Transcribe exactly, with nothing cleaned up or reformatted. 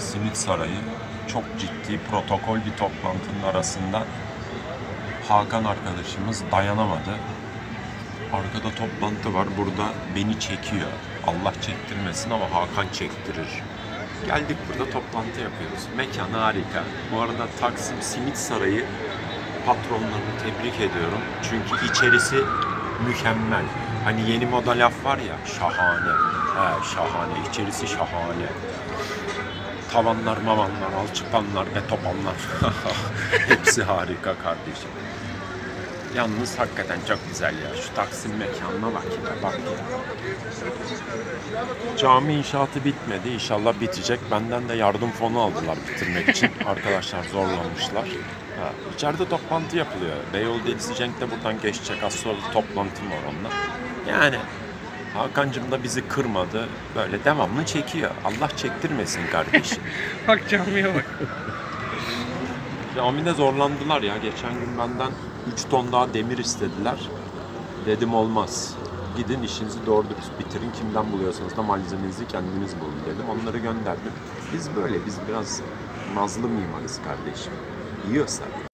Simit Sarayı çok ciddi protokol bir toplantının arasında Hakan arkadaşımız dayanamadı. Arkada toplantı var. Burada beni çekiyor. Allah çektirmesin ama Hakan çektirir. Geldik, burada toplantı yapıyoruz. Mekan harika. Bu arada Taksim Simit Sarayı patronlarını tebrik ediyorum. Çünkü içerisi mükemmel. Hani yeni moda laf var ya, şahane. He, şahane. İçerisi şahane. Tavanlar, mavanlar, alçıpanlar ve topanlar. Hepsi harika kardeşim. Yalnız hakikaten çok güzel ya. Şu Taksim mekanına bak ya, bak ya. Cami inşaatı bitmedi. İnşallah bitecek. Benden de yardım fonu aldılar bitirmek için. Arkadaşlar zorlanmışlar. Ha, içeride toplantı yapılıyor. Beyoğlu Delisi Cenk de buradan geçecek. Az sonra bir toplantım var onunla. Yani Hakan'cığım da bizi kırmadı. Böyle devamlı çekiyor. Allah çektirmesin kardeşim. Bak camiye bak. Camide zorlandılar ya. Geçen gün benden üç ton daha demir istediler. Dedim olmaz. Gidin işinizi doğru dürüst bitirin. Kimden buluyorsanız da malzemenizi kendiniz bulun dedim. Onları gönderdim. Biz böyle, biz biraz nazlı mimarız kardeşim. Yiyorsak.